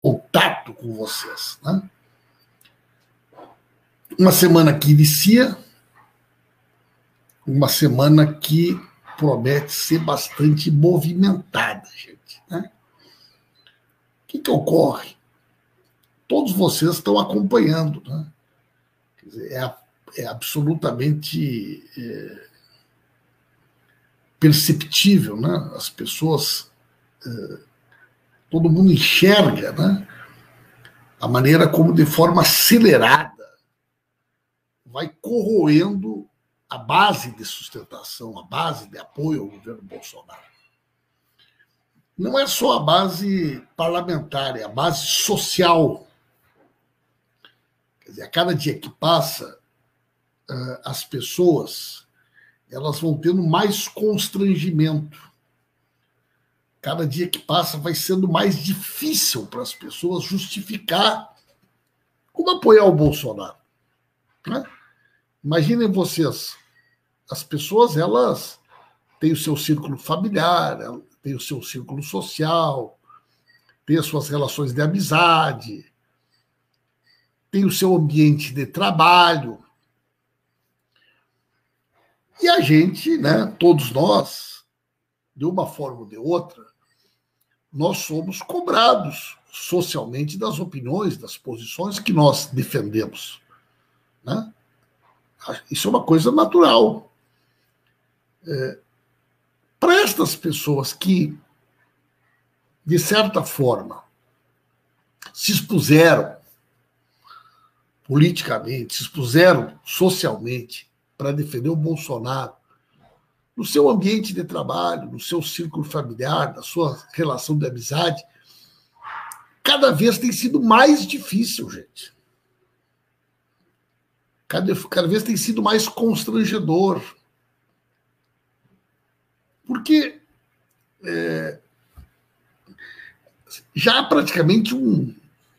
contato com vocês, né? Uma semana que inicia, uma semana que promete ser bastante movimentada, gente, né? O que ocorre? Todos vocês estão acompanhando, né? Quer dizer, é absolutamente perceptível, né? As pessoas, todo mundo enxerga, né? A maneira como, de forma acelerada, vai corroendo a base de sustentação, a base de apoio ao governo Bolsonaro. Não é só a base parlamentar, é a base social. Quer dizer, a cada dia que passa, as pessoas elas vão tendo mais constrangimento. Cada dia que passa vai sendo mais difícil para as pessoas justificar como apoiar o Bolsonaro, né? Imaginem vocês, as pessoas elas têm o seu círculo familiar, têm o seu círculo social, têm as suas relações de amizade, têm o seu ambiente de trabalho. E a gente, né, todos nós, de uma forma ou de outra, nós somos cobrados socialmente das opiniões, das posições que nós defendemos, né? Isso é uma coisa natural. Para estas pessoas que, de certa forma, se expuseram politicamente, se expuseram socialmente para defender o Bolsonaro, no seu ambiente de trabalho, no seu círculo familiar, na sua relação de amizade, cada vez tem sido mais difícil, gente. Cada vez tem sido mais constrangedor. Porque já há praticamente um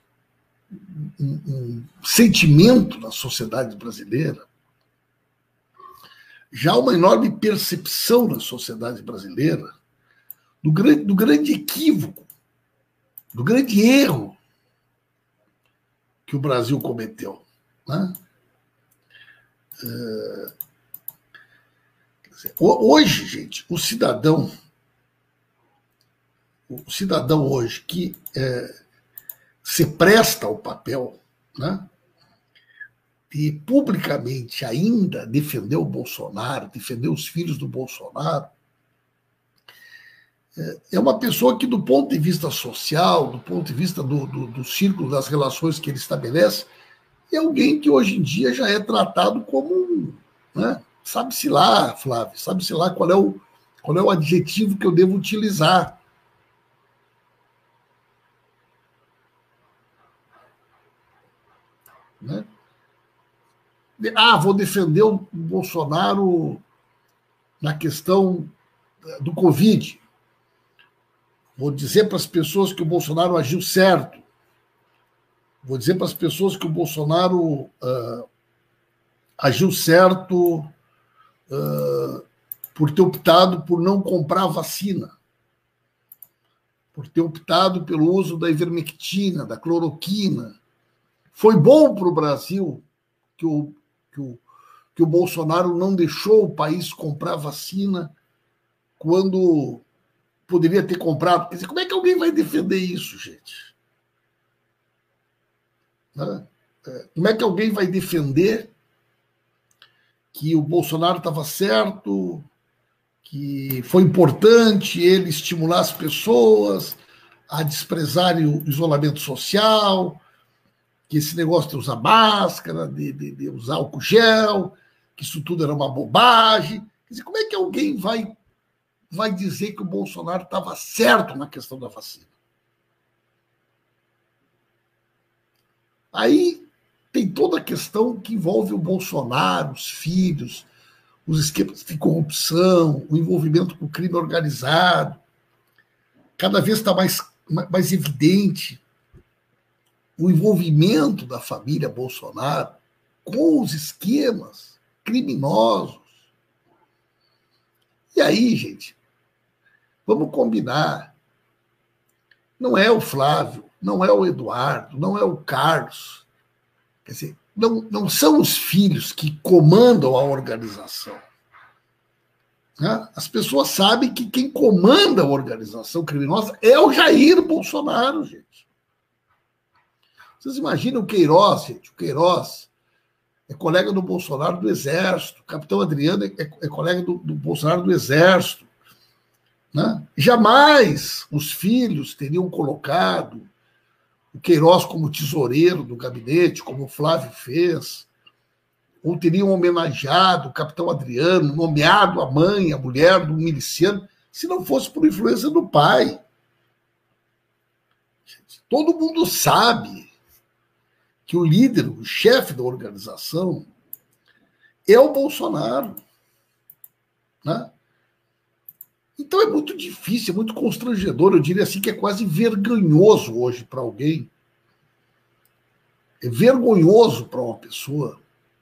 sentimento na sociedade brasileira, já há uma enorme percepção na sociedade brasileira do grande equívoco, do grande erro que o Brasil cometeu, né? Hoje, gente, o cidadão hoje que se presta ao papel, né, e publicamente ainda defendeu o Bolsonaro, defendeu os filhos do Bolsonaro, é uma pessoa que, do ponto de vista social, do ponto de vista do círculo das relações que ele estabelece, é alguém que hoje em dia já é tratado como, né, sabe-se lá, Flávio, sabe-se lá qual é o adjetivo que eu devo utilizar. Né? Vou defender o Bolsonaro na questão do Covid. Vou dizer para as pessoas que o Bolsonaro agiu certo. Vou dizer para as pessoas que o Bolsonaro agiu certo por ter optado por não comprar vacina, por ter optado pelo uso da ivermectina, da cloroquina. Foi bom para o Brasil que o Bolsonaro não deixou o país comprar vacina quando poderia ter comprado. Quer dizer, como é que alguém vai defender isso, gente? Né? Como é que alguém vai defender que o Bolsonaro estava certo, que foi importante ele estimular as pessoas a desprezarem o isolamento social, que esse negócio de usar máscara, de usar álcool gel, que isso tudo era uma bobagem? Quer dizer, como é que alguém vai dizer que o Bolsonaro estava certo na questão da vacina? Aí tem toda a questão que envolve o Bolsonaro, os filhos, os esquemas de corrupção, o envolvimento com o crime organizado. Cada vez está mais evidente o envolvimento da família Bolsonaro com os esquemas criminosos. E aí, gente, vamos combinar. Não é o Flávio, não é o Eduardo, não é o Carlos. Quer dizer, não são os filhos que comandam a organização. Né? As pessoas sabem que quem comanda a organização criminosa é o Jair Bolsonaro, gente. Vocês imaginam o Queiroz, gente? O Queiroz é colega do Bolsonaro do Exército. O capitão Adriano é colega do Bolsonaro do Exército. Né? Jamais os filhos teriam colocado o Queiroz como tesoureiro do gabinete, como o Flávio fez, ou teriam homenageado o capitão Adriano, nomeado a mãe, a mulher do miliciano, se não fosse por influência do pai. Todo mundo sabe que o líder, o chefe da organização, é o Bolsonaro. Né? Então é muito difícil, é muito constrangedor, eu diria assim que é quase vergonhoso hoje para alguém. É vergonhoso para uma pessoa,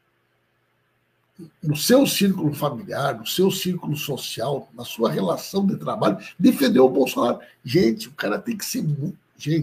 no seu círculo familiar, no seu círculo social, na sua relação de trabalho, defender o Bolsonaro. Gente, o cara tem que ser muito,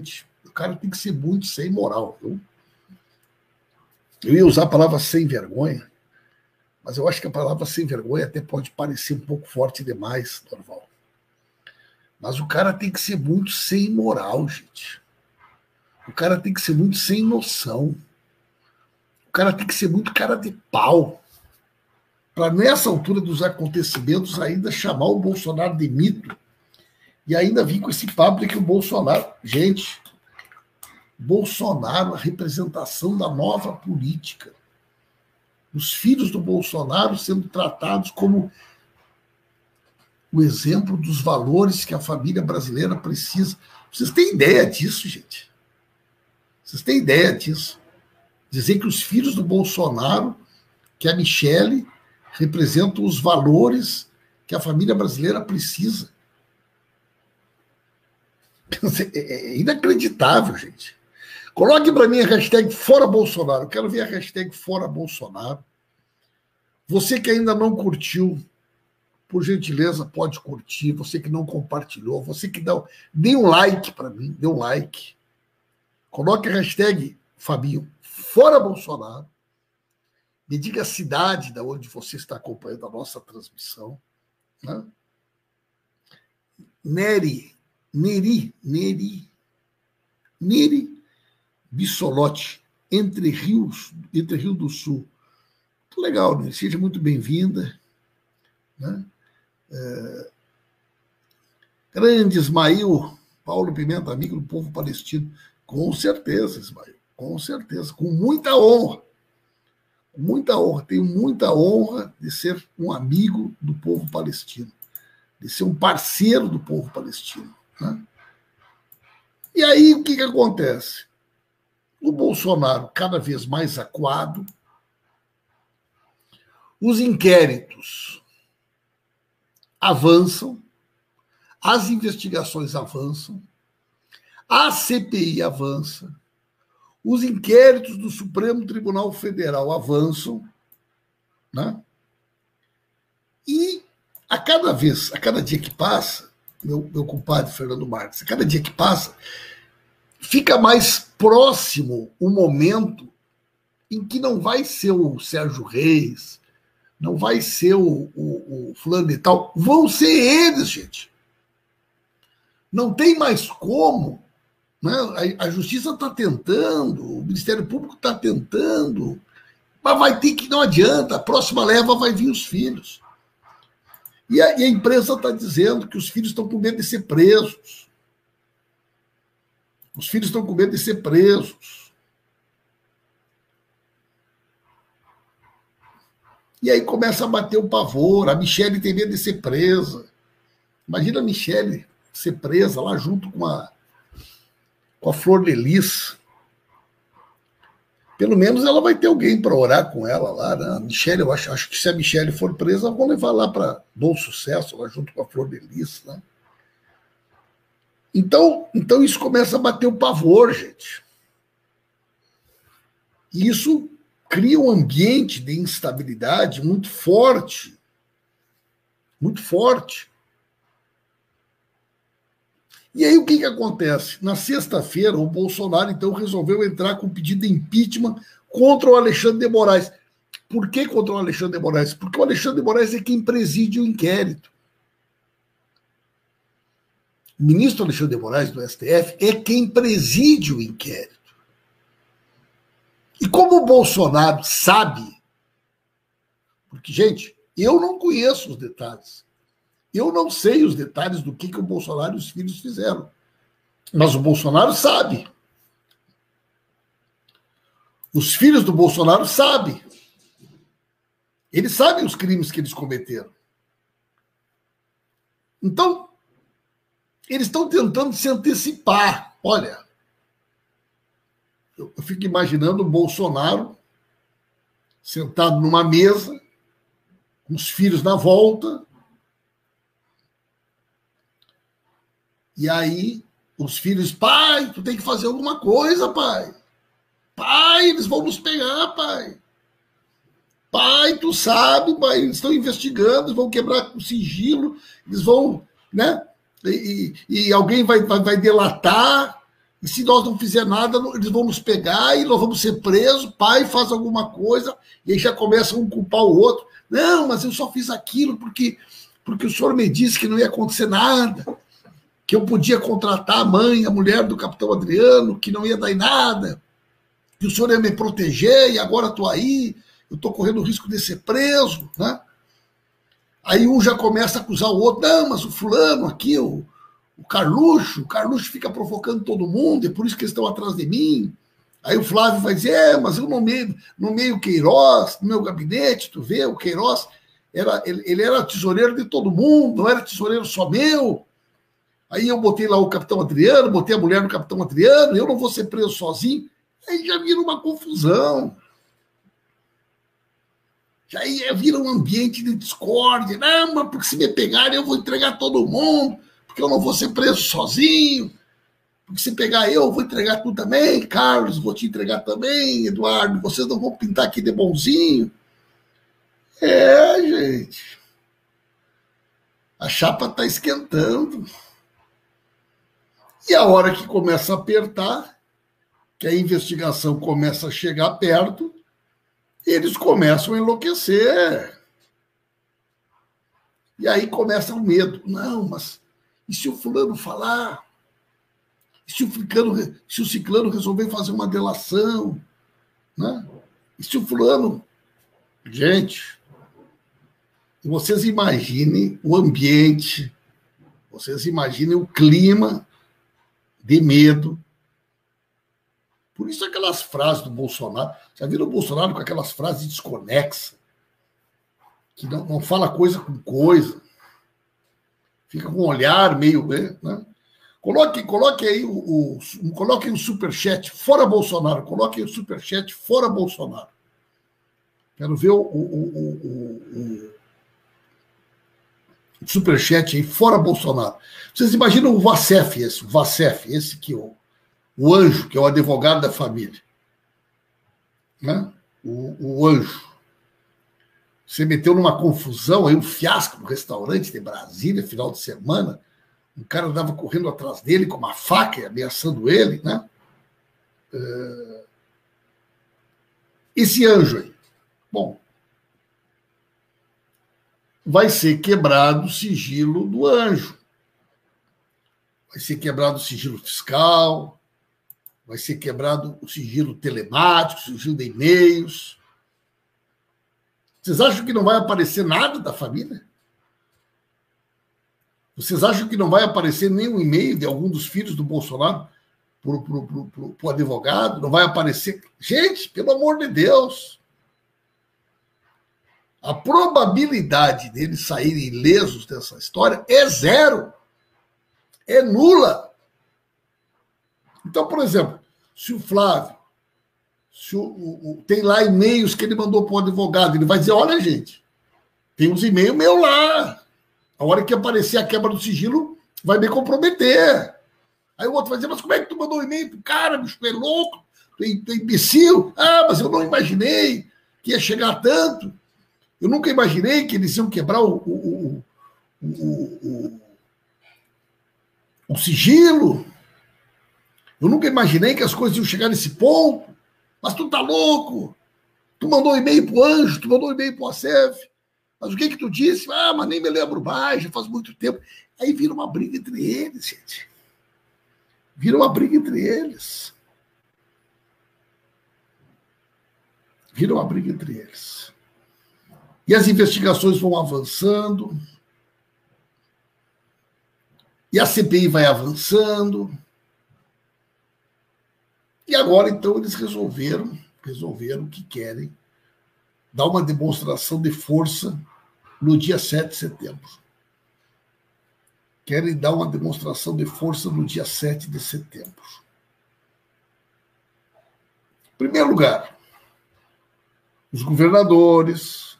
sem moral. Eu ia usar a palavra sem vergonha, mas eu acho que a palavra sem vergonha até pode parecer um pouco forte demais, Dorval. Mas o cara tem que ser muito sem moral, gente. O cara tem que ser muito sem noção. O cara tem que ser muito cara de pau. Para, nessa altura dos acontecimentos, ainda chamar o Bolsonaro de mito e ainda vir com esse papo de que o Bolsonaro... Gente, Bolsonaro, a representação da nova política. Os filhos do Bolsonaro sendo tratados como o exemplo dos valores que a família brasileira precisa. Vocês têm ideia disso, gente? Vocês têm ideia disso? Dizer que os filhos do Bolsonaro, que a Michele, representam os valores que a família brasileira precisa. É inacreditável, gente. Coloque para mim a hashtag Fora Bolsonaro. Eu quero ver a hashtag Fora Bolsonaro. Você que ainda não curtiu, por gentileza, pode curtir. Você que não compartilhou, você que dê um like para mim, dê um like. Coloque a hashtag, Fabinho, Fora Bolsonaro. Me diga a cidade da onde você está acompanhando a nossa transmissão. Né? Neri Bissolotti, Entre Rio do Sul. Muito legal, né? Seja muito bem-vinda. Né? Grande Ismael, Paulo Pimenta, amigo do povo palestino. Com certeza, Ismael, com certeza, com muita honra. Muita honra, tenho muita honra de ser um amigo do povo palestino, de ser um parceiro do povo palestino. Né? E aí, o que acontece? O Bolsonaro cada vez mais acuado, os inquéritos avançam, as investigações avançam, a CPI avança, os inquéritos do Supremo Tribunal Federal avançam, né? E a cada dia que passa, meu compadre Fernando Marques, a cada dia que passa, fica mais próximo o momento em que não vai ser o Sérgio Reis, não vai ser o fulano e tal, vão ser eles, gente. Não tem mais como. Né? A Justiça está tentando, o Ministério Público está tentando, mas vai ter que, não adianta, a próxima leva vai vir os filhos. E a imprensa está dizendo que os filhos estão com medo de ser presos. Os filhos estão com medo de ser presos. E aí começa a bater o pavor, a Michele tem medo de ser presa. Imagina a Michele ser presa lá junto com a Flor de Lis. Pelo menos ela vai ter alguém para orar com ela lá, né? A Michele, eu acho que se a Michele for presa, vão levar lá para Bom Sucesso, lá junto com a Flor de Lis, né? Então isso começa a bater o pavor, gente. E isso cria um ambiente de instabilidade muito forte. Muito forte. E aí o que acontece? Na sexta-feira, o Bolsonaro, então, resolveu entrar com pedido de impeachment contra o Alexandre de Moraes. Por que contra o Alexandre de Moraes? Porque o Alexandre de Moraes é quem preside o inquérito. O ministro Alexandre de Moraes, do STF, é quem preside o inquérito. E como o Bolsonaro sabe, porque, gente, eu não conheço os detalhes. Eu não sei os detalhes do que o Bolsonaro e os filhos fizeram. Mas o Bolsonaro sabe. Os filhos do Bolsonaro sabem. Eles sabem os crimes que eles cometeram. Então, eles estão tentando se antecipar. Olha, eu fico imaginando o Bolsonaro sentado numa mesa, com os filhos na volta, e aí os filhos, pai, tu tem que fazer alguma coisa, pai. Pai, eles vão nos pegar, pai. Pai, tu sabe, pai, eles estão investigando, eles vão quebrar o sigilo, eles vão, né? E alguém vai delatar, e se nós não fizer nada, eles vão nos pegar e nós vamos ser presos, pai, faz alguma coisa, e aí já começam um a culpar o outro. Não, mas eu só fiz aquilo porque o senhor me disse que não ia acontecer nada, que eu podia contratar a mãe, a mulher do capitão Adriano, que não ia dar em nada, que o senhor ia me proteger, e agora estou aí, eu estou correndo o risco de ser preso, né? Aí um já começa a acusar o outro, não, mas o fulano aqui, o Carluxo fica provocando todo mundo, é por isso que eles estão atrás de mim. Aí o Flávio vai dizer, mas eu nomeei o Queiroz no meu gabinete, tu vê, o Queiroz, ele era tesoureiro de todo mundo, não era tesoureiro só meu. Aí eu botei lá o capitão Adriano, botei a mulher do capitão Adriano, eu não vou ser preso sozinho. Aí já vira uma confusão. Já vira um ambiente de discórdia. Não, mas porque se me pegarem eu vou entregar todo mundo, porque eu não vou ser preso sozinho. Porque se pegar eu vou entregar tu também, Carlos, vou te entregar também, Eduardo, vocês não vão pintar aqui de bonzinho. É, gente. A chapa está esquentando. E a hora que começa a apertar, que a investigação começa a chegar perto, eles começam a enlouquecer. E aí começa o medo. Não, mas e se o fulano falar? E se o ciclano resolver fazer uma delação? Né? E se o fulano... Gente, vocês imaginem o ambiente, vocês imaginem o clima de medo. Por isso aquelas frases do Bolsonaro, já viram o Bolsonaro com aquelas frases desconexas, que não fala coisa com coisa, fica com um olhar meio... Né? Coloque aí coloque o superchat fora Bolsonaro, coloque o superchat fora Bolsonaro. Quero ver o superchat aí fora Bolsonaro. Vocês imaginam o Vacef, esse que o anjo, que é o advogado da família. Né? O anjo. Você meteu numa confusão aí, um fiasco no restaurante de Brasília, final de semana. Um cara andava correndo atrás dele com uma faca, ameaçando ele, né? Esse anjo aí. Bom, vai ser quebrado o sigilo do anjo. Vai ser quebrado o sigilo fiscal, vai ser quebrado o sigilo telemático, o sigilo de e-mails. Vocês acham que não vai aparecer nada da família? Vocês acham que não vai aparecer nenhum e-mail de algum dos filhos do Bolsonaro para o advogado? Não vai aparecer? Gente, pelo amor de Deus! A probabilidade deles saírem ilesos dessa história é zero. É nula. Então, por exemplo, se o Flávio tem lá e-mails que ele mandou para o advogado, ele vai dizer, olha, gente, tem uns e-mails meus lá. A hora que aparecer a quebra do sigilo, vai me comprometer. Aí o outro vai dizer, mas como é que tu mandou um e-mail pro cara, bicho, tu é louco, tu é imbecil? Ah, mas eu não imaginei que ia chegar a tanto. Eu nunca imaginei que eles iam quebrar o o sigilo. Eu nunca imaginei que as coisas iam chegar nesse ponto. Mas tu tá louco? Tu mandou um e-mail pro Anjo, tu mandou um e-mail pro ACF. Mas o que tu disse? Ah, mas nem me lembro mais, já faz muito tempo. Aí vira uma briga entre eles, gente. Vira uma briga entre eles. Vira uma briga entre eles. E as investigações vão avançando. E a CPI vai avançando. E agora, então, eles resolveram que querem dar uma demonstração de força no dia 7 de setembro. Querem dar uma demonstração de força no dia 7 de setembro. Em primeiro lugar, os governadores,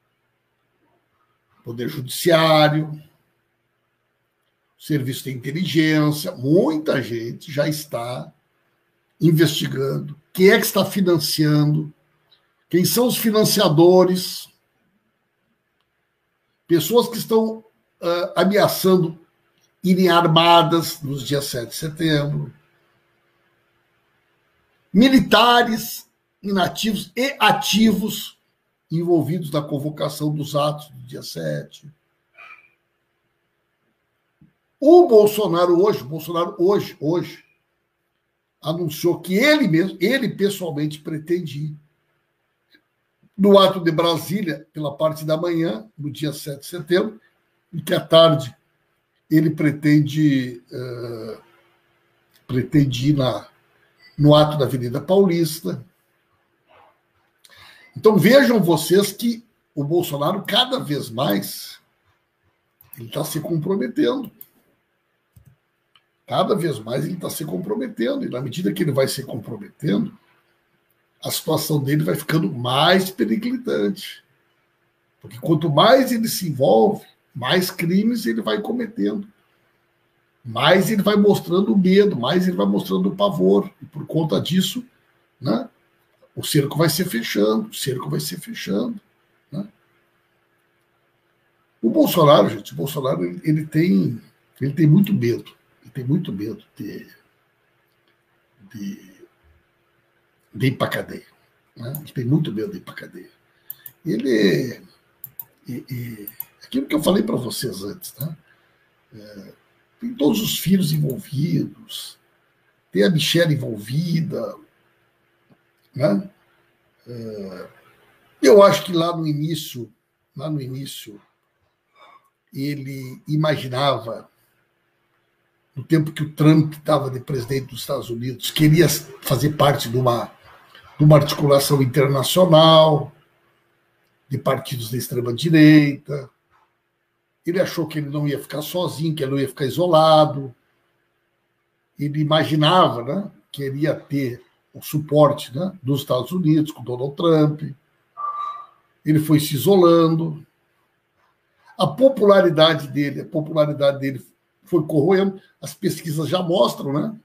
o Poder Judiciário, o Serviço de Inteligência, muita gente já está investigando quem é que está financiando, quem são os financiadores, pessoas que estão ameaçando irem armadas nos dias 7 de setembro, militares inativos e ativos envolvidos na convocação dos atos do dia 7. O Bolsonaro hoje anunciou que ele pessoalmente pretende ir no ato de Brasília, pela parte da manhã, no dia 7 de setembro, e que à tarde ele pretende ir no ato da Avenida Paulista. Então vejam vocês que o Bolsonaro, cada vez mais, ele está se comprometendo. Cada vez mais ele está se comprometendo. E na medida que ele vai se comprometendo, a situação dele vai ficando mais periclitante. Porque quanto mais ele se envolve, mais crimes ele vai cometendo. Mais ele vai mostrando medo, mais ele vai mostrando pavor. E por conta disso, né, o cerco vai se fechando, Né? O Bolsonaro, gente, ele tem muito medo. Ele tem muito medo de ir para a cadeia. Né? Ele tem muito medo de ir para a cadeia. Aquilo que eu falei para vocês antes, né? Tem todos os filhos envolvidos, tem a Michelle envolvida, né? Eu acho que lá no início, ele imaginava, no tempo que o Trump estava de presidente dos Estados Unidos, queria fazer parte de uma articulação internacional de partidos da extrema-direita. Ele achou que ele não ia ficar sozinho, que ele não ia ficar isolado. Ele imaginava, né, que ele ia ter o suporte, né, dos Estados Unidos, com Donald Trump. Ele foi se isolando. A popularidade dele foi corroendo. As pesquisas já mostram, né?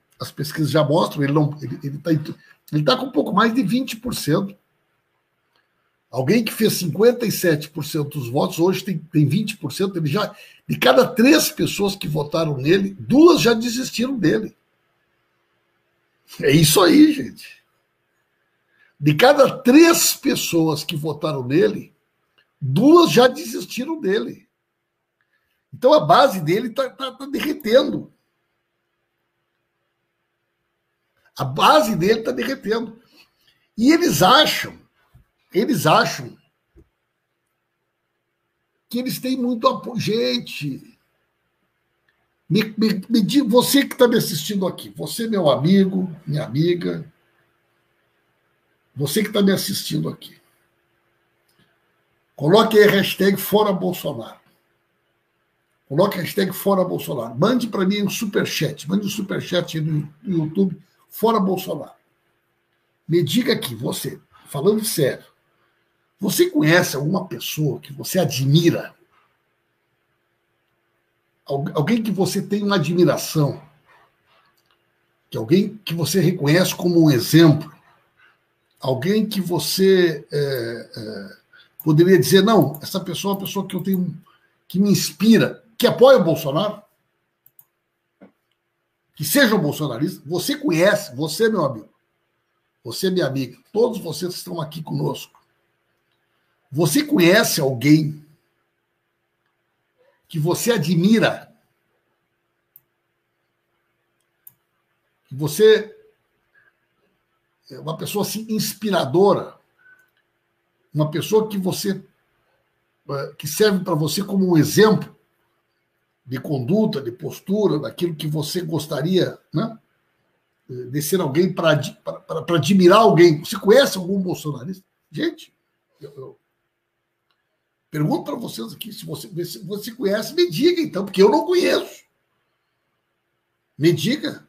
Ele está com um pouco mais de 20%. Alguém que fez 57% dos votos, hoje tem 20%. De cada 3 pessoas que votaram nele, 2 já desistiram dele. É isso aí, gente. De cada 3 pessoas que votaram nele, 2 já desistiram dele. Então a base dele está derretendo. A base dele está derretendo. E eles acham que eles têm muito apoio. Gente, você que está me assistindo aqui, você, meu amigo, minha amiga, você que está me assistindo aqui, coloque aí a hashtag Fora Bolsonaro. Coloque a hashtag Fora Bolsonaro. Mande para mim um superchat. Mande um superchat no YouTube, Fora Bolsonaro. Me diga aqui, você, falando sério, você conhece alguma pessoa que você admira? Alguém que você tem uma admiração? Alguém que você reconhece como um exemplo? Alguém que você poderia dizer, não, essa pessoa é uma pessoa que eu tenho, que me inspira, que apoia o Bolsonaro? que sejam bolsonaristas, você conhece, você, meu amigo, você, minha amiga, todos vocês que estão aqui conosco, você conhece alguém que você admira, que você é uma pessoa assim inspiradora, uma pessoa que você que serve para você como um exemplo de conduta, de postura, daquilo que você gostaria, né, de ser alguém para admirar alguém. Você conhece algum bolsonarista? Gente, eu pergunto para vocês aqui, se você conhece, me diga então, porque eu não conheço. Me diga.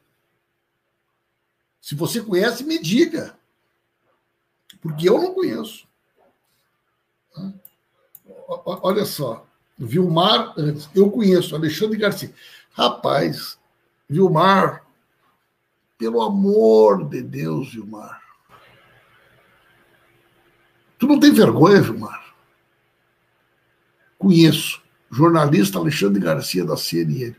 Se você conhece, me diga. Porque eu não conheço. Olha só, Vilmar, eu conheço, Alexandre Garcia. Rapaz, Vilmar, pelo amor de Deus, Vilmar. Tu não tem vergonha, Vilmar? Conheço. Jornalista Alexandre Garcia, da CNN.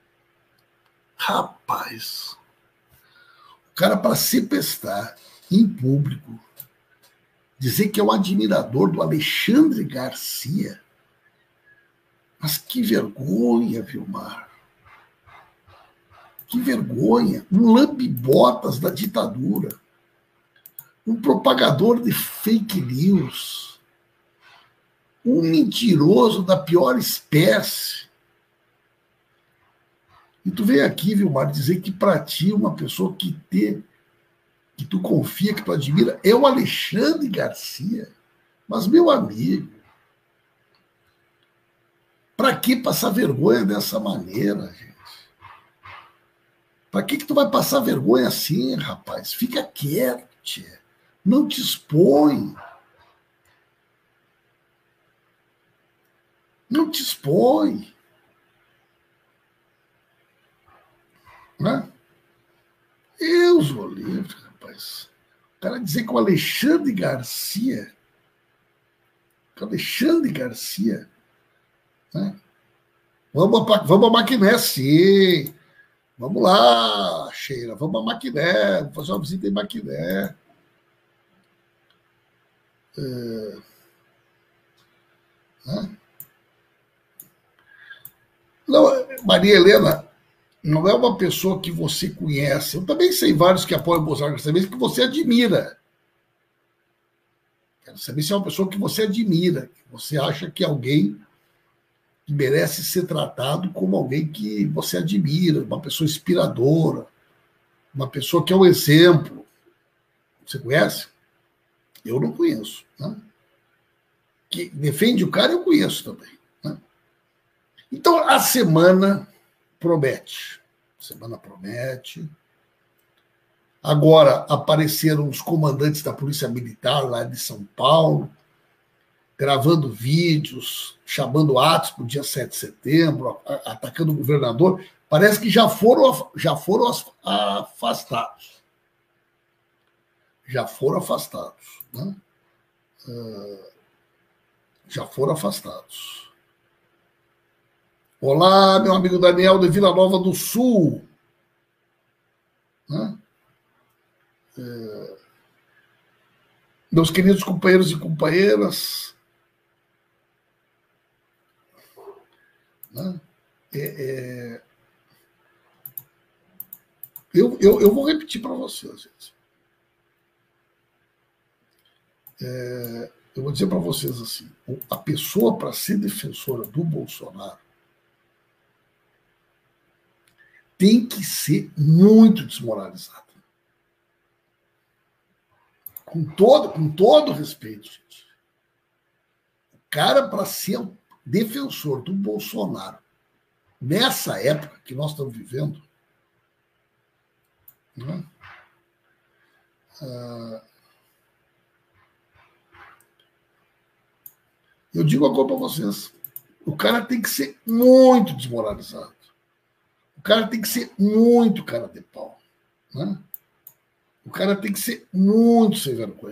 Rapaz, o cara, para se prestar em público, dizer que é um admirador do Alexandre Garcia. Mas que vergonha, Vilmar. Que vergonha. Um lambe-botas da ditadura. Um propagador de fake news. Um mentiroso da pior espécie. E tu vem aqui, Vilmar, dizer que para ti uma pessoa que tu confia, que tu admira, é o Alexandre Garcia. Mas, meu amigo, para que passar vergonha dessa maneira, gente? Para que tu vai passar vergonha assim, rapaz? Fica quieto, tia. Não te expõe. Não te expõe. Né? Deus o livre, rapaz. O cara dizer que o Alexandre Garcia, né? Vamos a Maquiné, sim. Vamos lá, Sheila, vamos a Maquiné, vamos fazer uma visita em Maquiné. Né? Não, Maria Helena não é uma pessoa que você conhece. Eu também sei vários que apoiam o Bolsonaro, quero saber que você admira. Quero saber se é uma pessoa que você admira, que você acha que é alguém que merece ser tratado como alguém que você admira, uma pessoa inspiradora, uma pessoa que é um exemplo. Você conhece? Eu não conheço. Né? Que defende o cara, eu conheço também. Né? Então, a semana promete. Agora apareceram os comandantes da Polícia Militar lá de São Paulo, gravando vídeos, chamando atos para o dia 7 de setembro, atacando o governador. Parece que já foram afastados. Já foram afastados. Né? Já foram afastados. Olá, meu amigo Daniel de Vila Nova do Sul. Né? Meus queridos companheiros e companheiras. Né? Eu vou repetir para vocês, gente. Eu vou dizer para vocês assim: a pessoa, para ser defensora do Bolsonaro, tem que ser muito desmoralizada. Com todo respeito, gente. O cara, para ser defensor do Bolsonaro, nessa época que nós estamos vivendo, né? Eu digo agora para vocês, o cara tem que ser muito desmoralizado. O cara tem que ser muito cara de pau. Né? O cara tem que ser muito sem vergonha.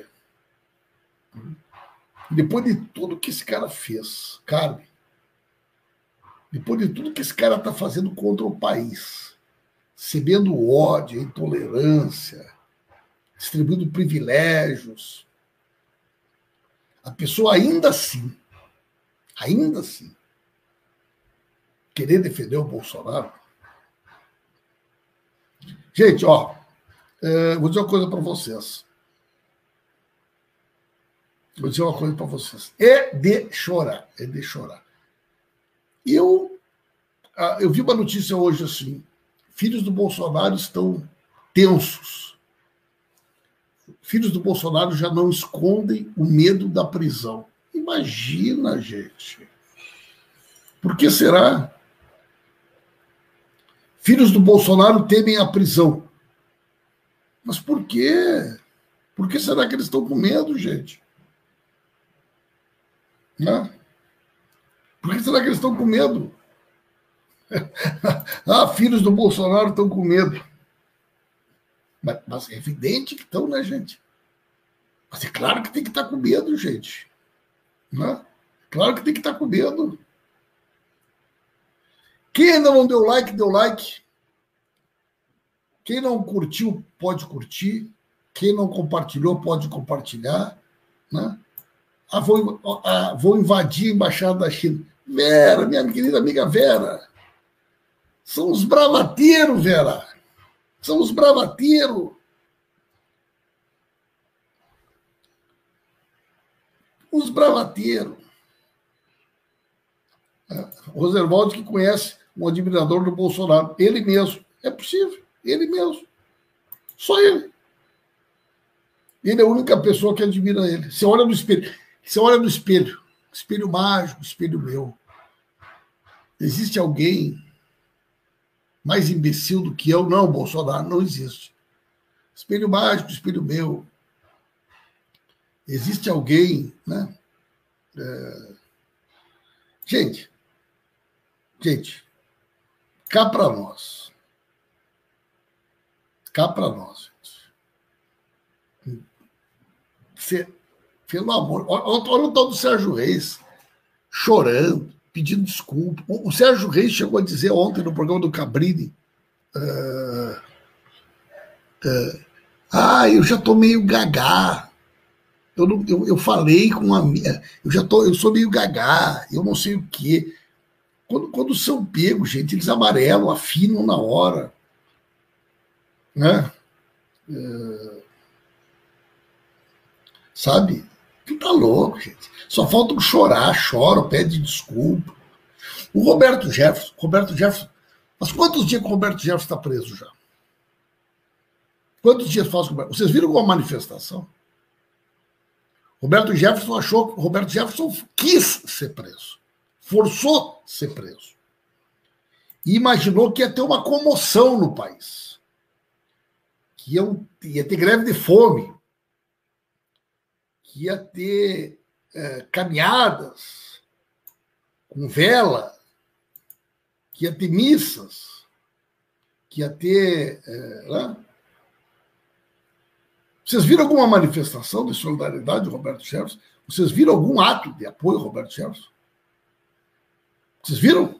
Depois de tudo que esse cara fez, Carmen, depois de tudo que esse cara está fazendo contra o país, recebendo ódio, intolerância, distribuindo privilégios. A pessoa ainda assim, querer defender o Bolsonaro. Gente, ó, vou dizer uma coisa para vocês. É de chorar, é de chorar. Eu vi uma notícia hoje assim, filhos do Bolsonaro estão tensos. Filhos do Bolsonaro já não escondem o medo da prisão. Imagina, gente. Por que será? Filhos do Bolsonaro temem a prisão. Mas por quê? Por que será que eles estão com medo, gente? Né? Por que será que eles estão com medo? Filhos do Bolsonaro estão com medo. Mas é evidente que estão, né, gente? Mas é claro que tem que estar com medo, gente. Né? Claro que tem que estar com medo. Quem ainda não deu like, deu like. Quem não curtiu, pode curtir. Quem não compartilhou, pode compartilhar. Né? Vou invadir a embaixada da China. Vera, minha querida amiga Vera. São os bravateiros, Vera. São os bravateiros. Os bravateiros. Rosenwald que conhece um admirador do Bolsonaro. Ele mesmo. É possível. Ele mesmo. Só ele. Ele é a única pessoa que admira ele. Você olha no espelho. Espelho mágico, espelho meu. Existe alguém mais imbecil do que eu? Não, Bolsonaro, não existe. Espelho mágico, espelho meu. Existe alguém, né? Gente, cá para nós. Gente. Pelo amor. Olha o tal do Sérgio Reis chorando, pedindo desculpa. O Sérgio Reis chegou a dizer ontem no programa do Cabrini: eu já estou meio gagá. Eu falei com uma amiga, eu sou meio gagá, eu não sei o quê. Quando são pegos, gente, eles amarelam, afinam na hora. Né? Sabe? Tu tá louco, gente. Só faltam chorar, choram, pedem desculpa. O Roberto Jefferson. Mas quantos dias que o Roberto Jefferson está preso já? Quantos dias faz? Vocês viram alguma manifestação? Roberto Jefferson quis ser preso. Forçou ser preso. E imaginou que ia ter uma comoção no país. Que ia ter greve de fome. Que ia ter caminhadas com vela. Que ia ter missas. Que ia ter... Vocês viram alguma manifestação de solidariedade de Roberto Jefferson? Vocês viram algum ato de apoio ao Roberto Jefferson? Vocês viram?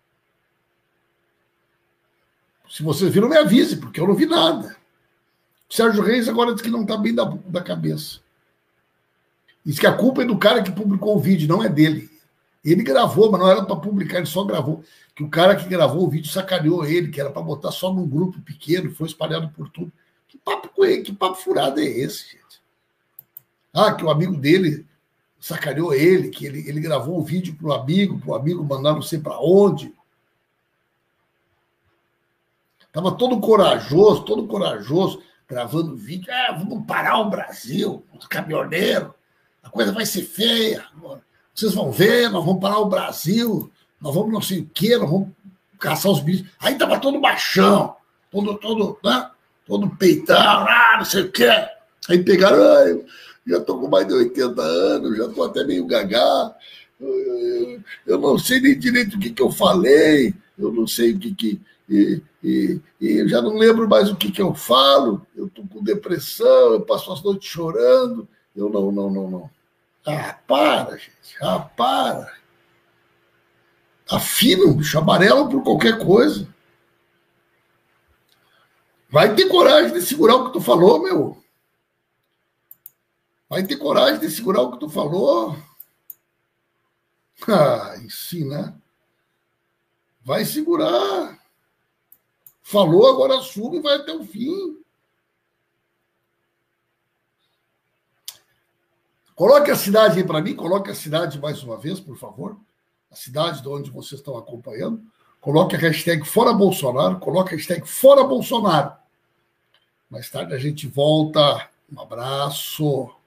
Se vocês viram, me avise, porque eu não vi nada. O Sérgio Reis agora diz que não está bem da cabeça. Diz que a culpa é do cara que publicou o vídeo, não é dele. Ele gravou, mas não era para publicar, ele só gravou. Que o cara que gravou o vídeo sacaneou ele, que era para botar só num grupo pequeno, foi espalhado por tudo. Que papo furado é esse, gente? Que o amigo dele sacaneou ele, que ele gravou o vídeo pro amigo mandar não sei para onde. Tava todo corajoso, gravando vídeo. Vamos parar o Brasil, os caminhoneiros, a coisa vai ser feia. Vocês vão ver, nós vamos parar o Brasil, nós vamos não sei o quê, nós vamos caçar os bichos. Aí tava todo machão, todo peitão, não sei o quê. Aí pegaram, já estou com mais de 80 anos, já estou até meio gagá, eu não sei nem direito o que eu falei, eu não sei o que eu já não lembro mais o que eu falo, eu estou com depressão, eu passo as noites chorando, eu não. Para, gente, para. Afinam, bicho, amarelam por qualquer coisa. Vai ter coragem de segurar o que tu falou, meu. Vai ter coragem de segurar o que tu falou. Ah, ensina. Vai segurar. Falou, agora assume e vai até o fim. Coloque a cidade aí para mim, coloque a cidade mais uma vez, por favor. A cidade de onde vocês estão acompanhando. Coloque a hashtag Fora Bolsonaro, coloque a hashtag Fora Bolsonaro. Mais tarde a gente volta. Um abraço.